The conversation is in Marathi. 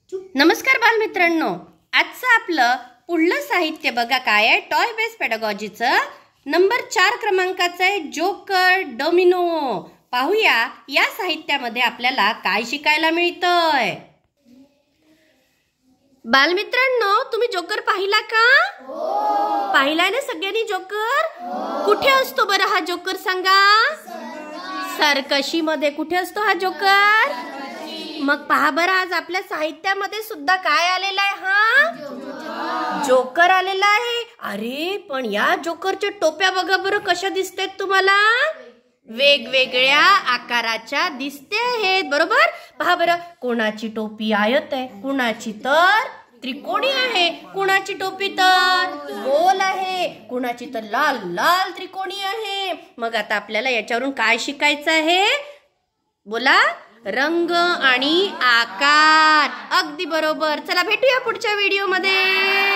नमस्कार बालमित्रांनो, आजचं आपलं पुढलं साहित्य बघा काय आहे. टॉय बेस पेडागॉजीचं नंबर 4 क्रमांकाचं आहे जोकर डोमिनो. पाहूया या साहित्यामध्ये आपल्याला काय शिकायला मिळतंय. बालमित्रांनो, तुम्ही जोकर पाहिला का? पाहिलाय ना सगळ्यांनी जोकर? कुठे असतो बरं हा जोकर सांगा? सर्कशी मध्ये. कुठे असतो हा जोकर? मग पहा बरं, आज आपल्या साहित्यामध्ये सुद्धा काय आलेला आहे? हा जोकर आलेला आहे. अरे पण या जोकरच्या टोप्या बघा बरं कशा दिसतात तुम्हाला? वेगवेगळ्या आकाराच्या दिसते आहेत, बरोबर? पहा बरं, कोणाची टोपी आयत आहे, कुणाची तर त्रिकोणी आहे, कुणाची टोपी तर गोल आहे, कुणाची तर लाल लाल त्रिकोणी आहे. मग आता आपल्याला याच्यावरून काय शिकायचं आहे? बोला. रंग आणि आकार. अगदी बरोबर. चला भेटूया पुढच्या व्हिडिओमध्ये.